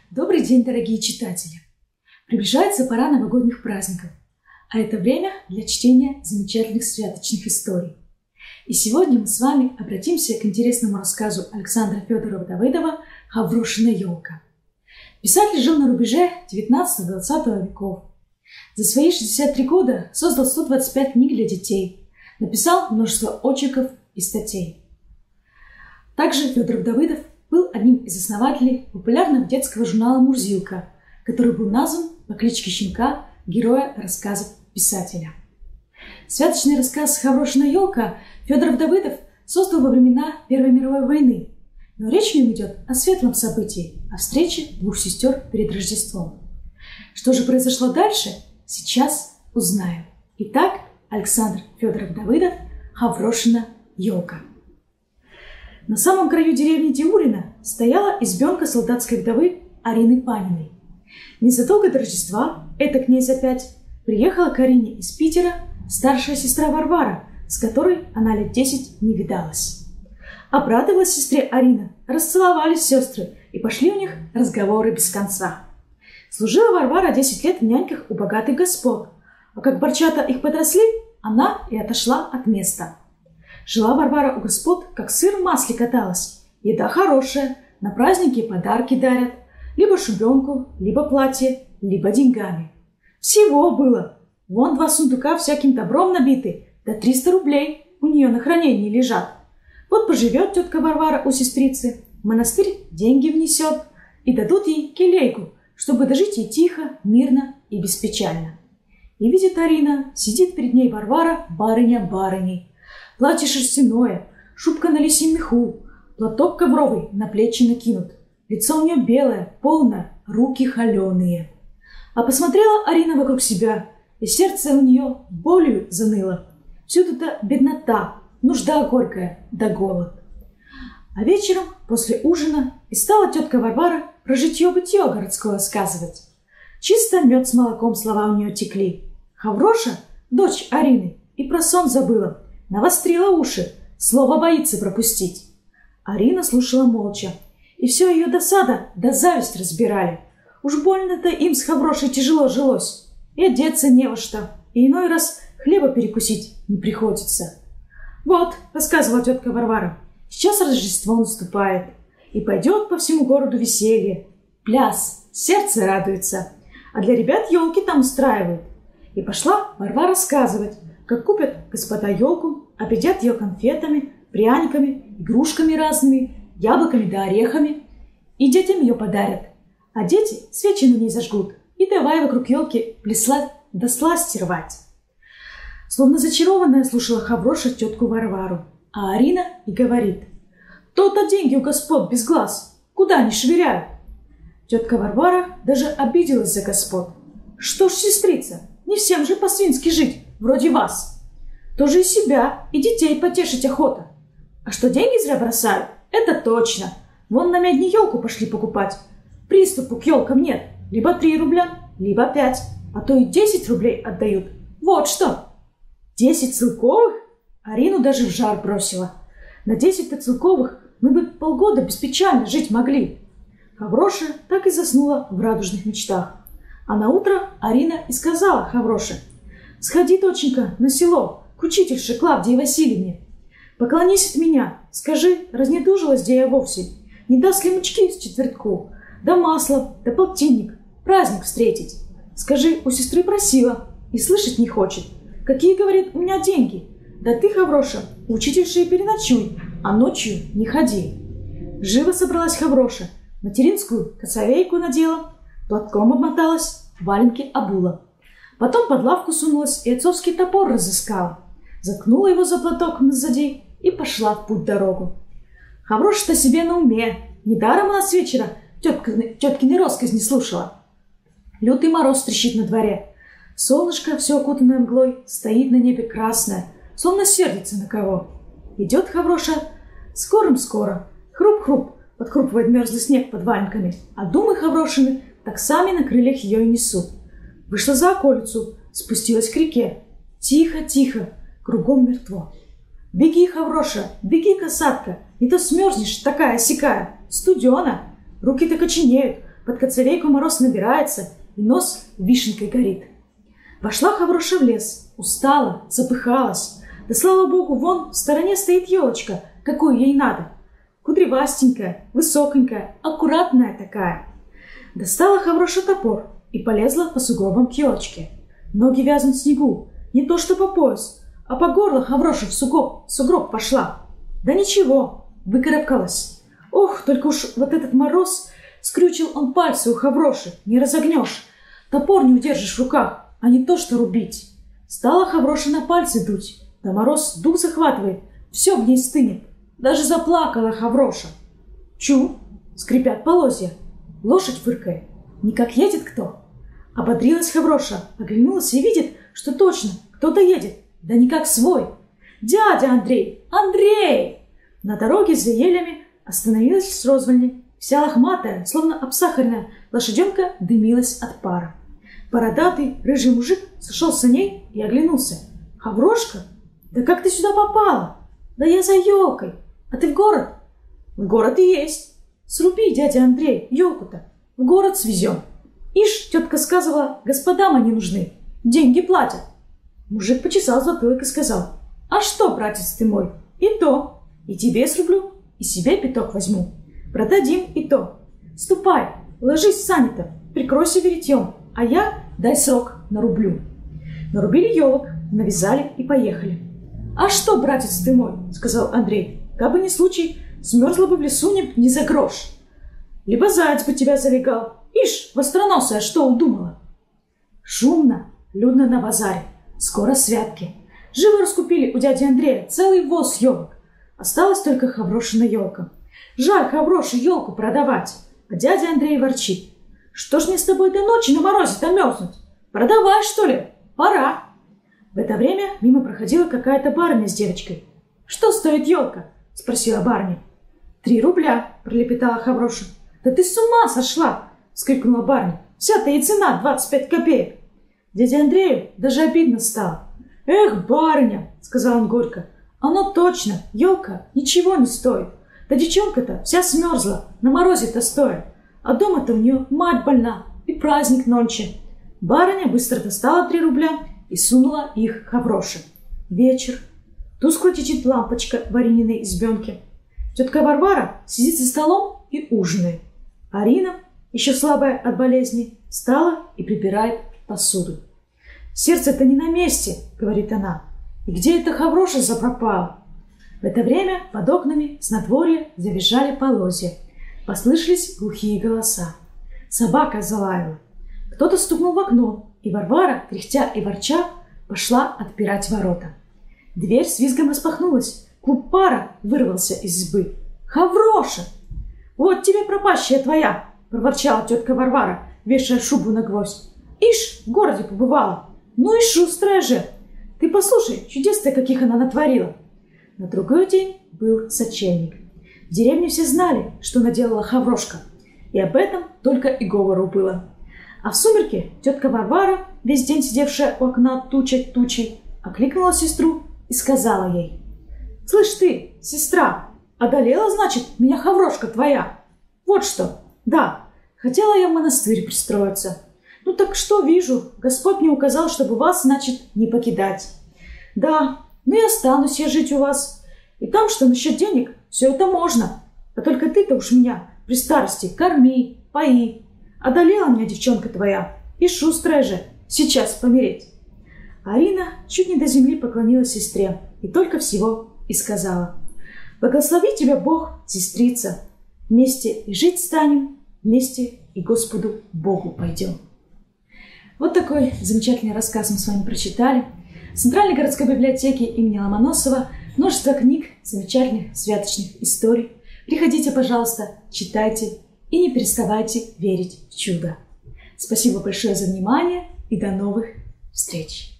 Добрый день, дорогие читатели! Приближается пора новогодних праздников, а это время для чтения замечательных святочных историй. И сегодня мы с вами обратимся к интересному рассказу Александра Федорова Давыдова «Хаврошина елка». Писатель жил на рубеже 19-20 веков. За свои 63 года создал 125 книг для детей, написал множество очерков и статей. Также Федоров Давыдов был одним из основателей популярного детского журнала «Мурзилка», который был назван по кличке Щенка героя рассказов писателя. Святочный рассказ «Хаврошина елка» Федоров Давыдов создал во времена Первой мировой войны, но речь в нем идет о светлом событии, о встрече двух сестер перед Рождеством. Что же произошло дальше, сейчас узнаем. Итак, Александр Федоров Давыдов «Хаврошина елка». На самом краю деревни Диурина стояла избенка солдатской вдовы Арины Паниной. Незадолго до Рождества, это к ней за 5, приехала к Арине из Питера старшая сестра Варвара, с которой она лет 10 не видалась. Обрадовалась сестре Арина, расцеловались сестры, и пошли у них разговоры без конца. Служила Варвара 10 лет в няньках у богатых господ, а как барчата их подросли, она и отошла от места. Жила Варвара у господ, как сыр в масле каталась. Еда хорошая, на праздники подарки дарят. Либо шубенку, либо платье, либо деньгами. Всего было. Вон 2 сундука всяким добром набиты, да 300 рублей у нее на хранении лежат. Вот поживет тетка Варвара у сестрицы, в монастырь деньги внесет, и дадут ей келейку, чтобы дожить ей тихо, мирно и беспечально. И видит Арина, сидит перед ней Варвара, барыня барыней. Платье шерстяное, шубка на лисьем меху, платок ковровый на плечи накинут. Лицо у нее белое, полное, руки холеные. А посмотрела Арина вокруг себя, и сердце у нее болью заныло. Всюду-то беднота, нужда горькая, да голод. А вечером, после ужина, и стала тетка Варвара про житье-бытье городское сказывать. Чисто мед с молоком слова у нее текли. Хавроша, дочь Арины, и про сон забыла. Навострила уши, слово боится пропустить. Арина слушала молча, и все ее досада да зависть разбирали. Уж больно-то им с Хаврошей тяжело жилось, и одеться не во что, и иной раз хлеба перекусить не приходится. «Вот», — рассказывала тетка Варвара, — «сейчас Рождество наступает, и пойдет по всему городу веселье, пляс, сердце радуется, а для ребят елки там устраивают». И пошла Варвара рассказывать, как купят господа елку, обедят ее конфетами, пряниками, игрушками разными, яблоками да орехами, и детям ее подарят. А дети свечи на ней зажгут, и давай вокруг елки плясать да сласти рвать. Словно зачарованная слушала Хавроша тетку Варвару, а Арина и говорит: «То-то деньги у господ без глаз, куда они швыряют?» Тетка Варвара даже обиделась за господ. «Что ж, сестрица, не всем же по-свински жить, вроде вас. Тоже и себя, и детей потешить охота. А что деньги зря бросают, это точно. Вон на медне елку пошли покупать. Приступу к елкам нет. Либо 3 рубля, либо 5, а то и 10 рублей отдают. Вот что!» 10 целковых? Арину даже в жар бросила. На 10 целковых мы бы полгода беспечально жить могли. Хавроша так и заснула в радужных мечтах. А наутро Арина и сказала Хавроше: «Сходи, доченька, на село, к учительше Клавдии Васильевне. Поклонись от меня, скажи, разнедужилась где я вовсе, не даст ли мучки с четвертку, да масло, да полтинник, праздник встретить. Скажи, у сестры просила и слышать не хочет. Какие, говорит, у меня деньги? Да ты, Хавроша, у учительши и переночуй, а ночью не ходи». Живо собралась Хавроша, материнскую косовейку надела, платком обмоталась, валенки обула. Потом под лавку сунулась и отцовский топор разыскала. Заткнула его за платок назади и пошла в путь-дорогу. Хавроша-то себе на уме. Недаром она с вечера теткины росказни слушала. Лютый мороз трещит на дворе. Солнышко, все окутанное мглой, стоит на небе красное, словно сердится на кого. Идет Хавроша скорым-скоро. Хруп-хруп, подхрупывает мерзлый снег под валенками, а думы Хаврошины так сами на крыльях ее и несут. Вышла за околицу, спустилась к реке. Тихо-тихо, кругом мертво. «Беги, Хавроша, беги, косатка, не то смерзнешь, такая-сякая, студена. Руки-то коченеют, под коцовейку мороз набирается, и нос вишенкой горит. Вошла Хавроша в лес, устала, запыхалась. Да слава богу, вон в стороне стоит елочка, какую ей надо. Кудревастенькая, высоконькая, аккуратная такая. Достала Хавроша топор и полезла по сугробам к елочке. Ноги вязнут в снегу, не то что по пояс, а по горло Хавроша в сугроб пошла. Да ничего, выкарабкалась. Ох, только уж вот этот мороз, скрючил он пальцы у Хавроши, не разогнешь. Топор не удержишь в руках, а не то что рубить. Стала Хавроша на пальцы дуть, да мороз дух захватывает, все в ней стынет. Даже заплакала Хавроша. Чу, скрипят полозья, лошадь фыркает. Никак едет кто. Ободрилась Хавроша, оглянулась и видит, что точно кто-то едет, да никак свой. Дядя Андрей! Андрей! На дороге за елями остановилась с розвальни. Вся лохматая, словно обсахаренная лошаденка дымилась от пара. Бородатый, рыжий мужик сошел с саней и оглянулся. «Хаврошка? Да как ты сюда попала? Да я за елкой. А ты в город?» «В город и есть. Сруби, дядя Андрей, елку-то. В город свезем. Ишь, тетка сказывала, господам они нужны. Деньги платят». Мужик почесал затылок и сказал: «А что, братец ты мой, и то. И тебе срублю, и себе пяток возьму. Продадим и то. Ступай, ложись в сани-то, прикройся веретьем, а я дай срок нарублю». Нарубили елок, навязали и поехали. «А что, братец ты мой, — сказал Андрей, — кабы не случай, смерзла бы в лесу не за грош. Либо заяц бы тебя залегал. Ишь, востроносая, что удумала?» Шумно, людно на базаре. Скоро святки. Живо раскупили у дяди Андрея целый воз елок. Осталась только Хаврошина елка. Жаль Хавроше елку продавать. А дядя Андрей ворчит: «Что ж мне с тобой до ночи на морозе-то мерзнуть? Продавай, что ли? Пора». В это время мимо проходила какая-то барыня с девочкой. «Что стоит елка?» — спросила барыня. «3 рубля», — пролепетала Хавроша. «Да ты с ума сошла!» — вскрикнула барыня. «Вся-то и цена 25 копеек». Дяде Андрею даже обидно стало. «Эх, барыня!» — сказал он горько. «Оно точно, елка ничего не стоит. Да девчонка-то вся смерзла, на морозе-то стоит. А дома-то у нее мать больна, и праздник нонче». Барыня быстро достала 3 рубля и сунула их Хавроше. Вечер. Тускло течет лампочка в Арининой избенке. Тетка Варвара сидит за столом и ужинает. Арина, еще слабая от болезни, встала и прибирает посуду. «Сердце-то не на месте, — говорит она. — И где эта Хавроша запропала?» В это время под окнами с надворья завизжали полозья. Послышались глухие голоса. Собака залаяла. Кто-то стукнул в окно, и Варвара, кряхтя и ворча, пошла отпирать ворота. Дверь с визгом распахнулась. Клуб пара вырвался из избы. «Хавроша! Вот тебе пропащая твоя!» — проворчала тетка Варвара, вешая шубу на гвоздь. «Ишь, в городе побывала! Ну и шустрая же! Ты послушай, чудес-то каких она натворила!» На другой день был сочельник. В деревне все знали, что наделала Хаврошка, и об этом только и говору было. А в сумерки тетка Варвара, весь день сидевшая у окна тучей, окликнула сестру и сказала ей: «Слышь ты, сестра, одолела, значит, меня Хаврошка твоя? Вот что, да, хотела я в монастырь пристроиться. Ну так что вижу, Господь мне указал, чтобы вас, значит, не покидать. Да, ну и останусь я жить у вас. И там, что насчет денег, все это можно. А только ты-то уж меня при старости корми, пои. Одолела меня девчонка твоя, и шустрая же, сейчас помереть». Арина чуть не до земли поклонилась сестре и только всего и сказала: «Благослови тебя Бог, сестрица. Вместе и жить станем, вместе и Господу Богу пойдем». Вот такой замечательный рассказ мы с вами прочитали. В Центральной городской библиотеке имени Ломоносова множество книг, замечательных святочных историй. Приходите, пожалуйста, читайте и не переставайте верить в чудо. Спасибо большое за внимание и до новых встреч!